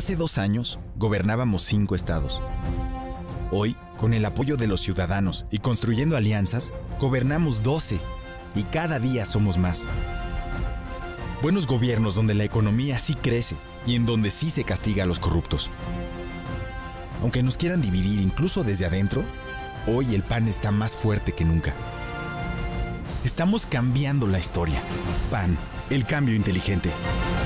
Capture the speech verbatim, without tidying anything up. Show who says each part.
Speaker 1: Hace dos años, gobernábamos cinco estados. Hoy, con el apoyo de los ciudadanos y construyendo alianzas, gobernamos doce y cada día somos más. Buenos gobiernos donde la economía sí crece y en donde sí se castiga a los corruptos. Aunque nos quieran dividir incluso desde adentro, hoy el P A N está más fuerte que nunca. Estamos cambiando la historia. P A N, el cambio inteligente.